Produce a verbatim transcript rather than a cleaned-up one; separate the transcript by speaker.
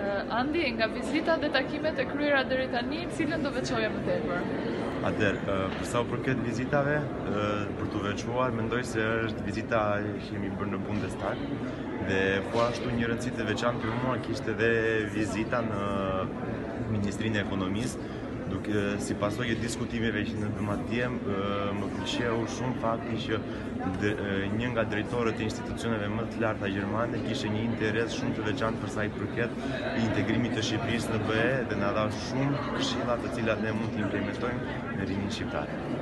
Speaker 1: Andi, nga vizitat dhe takimet e kryera deri tani, cilën do veçoje më tepër?
Speaker 2: Atëherë, për sa u përket vizitave, për të veçuar, mendoj se është vizita që kemi bërë në Bundestag dhe po ashtu një rëndësi të veçantë për mua kishte edhe vizita në Ministrinë e Ekonomisë, duke si pasojë e diskutimeve që në dëmatje më pëlqeu shumë fakti që një nga drejtorët e institucioneve më të larta gjermane kishte një interes shumë të veçantë për sa i përket integrimit të Shqipërisë në B E dhe na dha shumë këshilla të cilat ne mund të implementojmë në rinin shqiptar.